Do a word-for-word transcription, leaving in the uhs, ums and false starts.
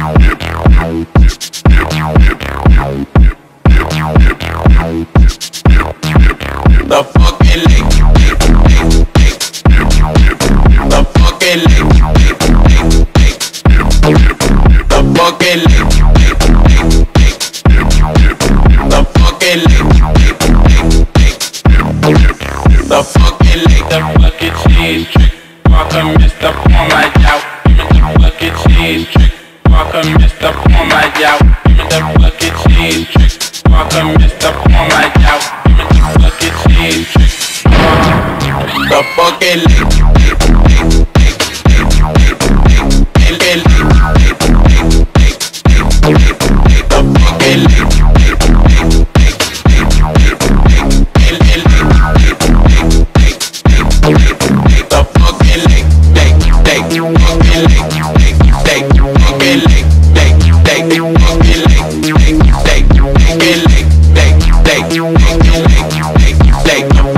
The fucking lake. The fucking lake. The fucking lake. The fucking lake. The fucking lake. The fucking cheese trick. Walker messed up on my job. Give me the fucking cheese trick. Walker messed up on my job. Give me the fucking cheese trick. Walker messed up on my job. Give me the fucking cheese trick. The fucking lake. Lake,